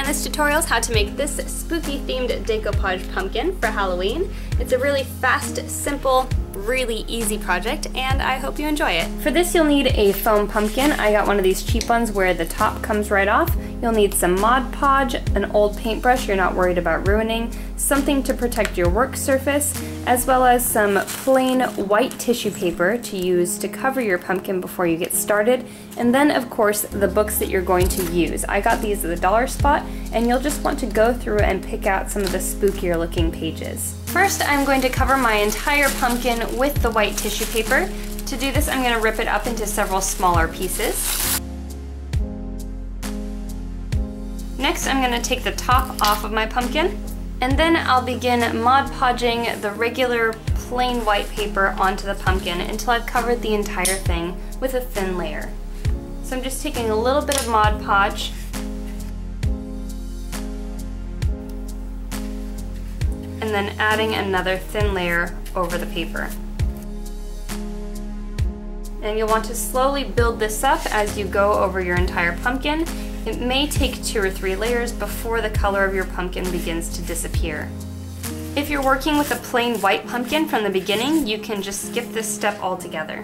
this tutorial is how to make this spooky themed decoupage pumpkin for Halloween. It's a really fast, simple, really easy project, and I hope you enjoy it. For this you'll need a foam pumpkin. I got one of these cheap ones where the top comes right off. You'll need some Mod Podge, an old paintbrush you're not worried about ruining, something to protect your work surface, as well as some plain white tissue paper to use to cover your pumpkin before you get started, and then of course the books that you're going to use. I got these at the dollar spot, and you'll just want to go through and pick out some of the spookier looking pages. First, I'm going to cover my entire pumpkin with the white tissue paper. To do this, I'm going to rip it up into several smaller pieces. Next, I'm going to take the top off of my pumpkin, and then I'll begin Mod Podging the regular plain white paper onto the pumpkin until I've covered the entire thing with a thin layer. So I'm just taking a little bit of Mod Podge and then adding another thin layer over the paper. And you'll want to slowly build this up as you go over your entire pumpkin. It may take 2 or 3 layers before the color of your pumpkin begins to disappear. If you're working with a plain white pumpkin from the beginning, you can just skip this step altogether.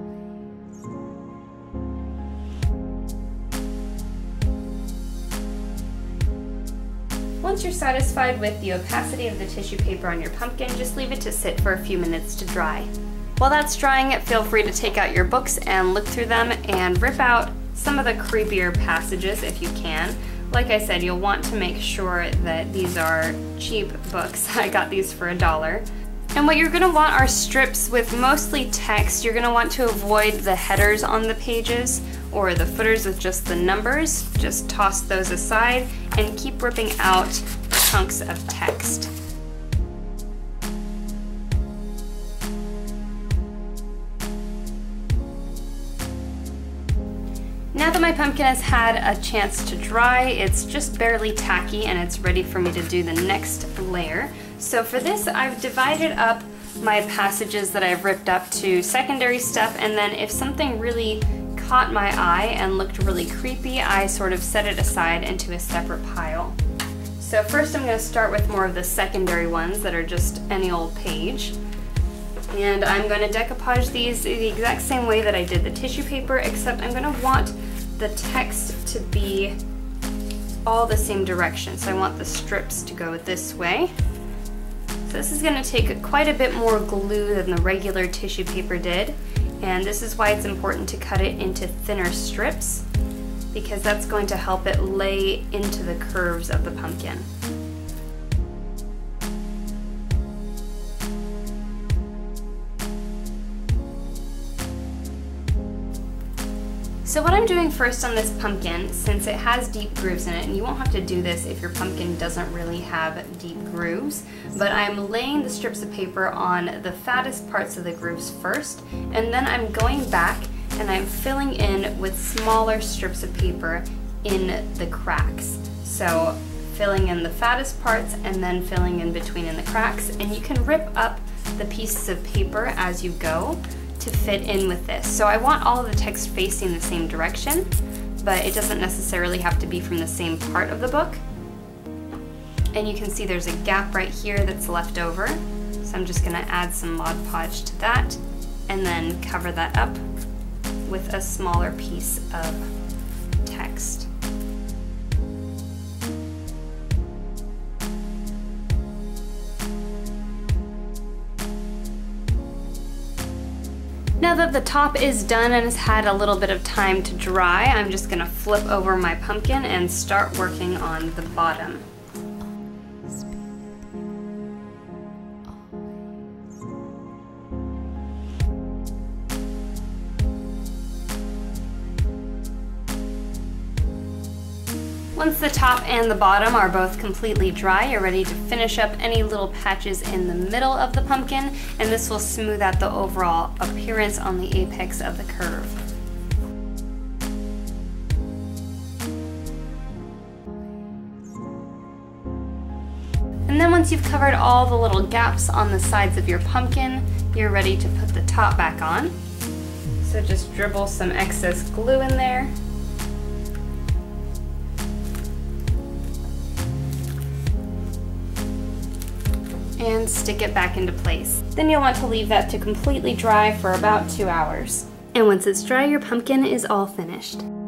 Once you're satisfied with the opacity of the tissue paper on your pumpkin, just leave it to sit for a few minutes to dry. While that's drying, feel free to take out your books and look through them and rip out some of the creepier passages if you can. Like I said, you'll want to make sure that these are cheap books. I got these for $1. And what you're going to want are strips with mostly text. You're going to want to avoid the headers on the pages or the footers with just the numbers. Just toss those aside and keep ripping out chunks of text. Now that my pumpkin has had a chance to dry, it's just barely tacky and it's ready for me to do the next layer. So for this, I've divided up my passages that I've ripped up to secondary stuff, and then if something really caught my eye and looked really creepy, I sort of set it aside into a separate pile. So first I'm going to start with more of the secondary ones that are just any old page. And I'm going to decoupage these the exact same way that I did the tissue paper, except I'm going to want the text to be all the same direction. So I want the strips to go this way. So this is going to take quite a bit more glue than the regular tissue paper did, and this is why it's important to cut it into thinner strips, because that's going to help it lay into the curves of the pumpkin. So what I'm doing first on this pumpkin, since it has deep grooves in it, and you won't have to do this if your pumpkin doesn't really have deep grooves, but I'm laying the strips of paper on the fattest parts of the grooves first, and then I'm going back and I'm filling in with smaller strips of paper in the cracks. So filling in the fattest parts and then filling in between in the cracks, and you can rip up the pieces of paper as you go to fit in with this. So I want all of the text facing the same direction, but it doesn't necessarily have to be from the same part of the book. And you can see there's a gap right here that's left over. So I'm just going to add some Mod Podge to that and then cover that up with a smaller piece of text. Now that the top is done and has had a little bit of time to dry, I'm just going to flip over my pumpkin and start working on the bottom. Once the top and the bottom are both completely dry, you're ready to finish up any little patches in the middle of the pumpkin, and this will smooth out the overall appearance on the apex of the curve. And then once you've covered all the little gaps on the sides of your pumpkin, you're ready to put the top back on. So just dribble some excess glue in there. and stick it back into place. Then you'll want to leave that to completely dry for about 2 hours. And once it's dry, your pumpkin is all finished.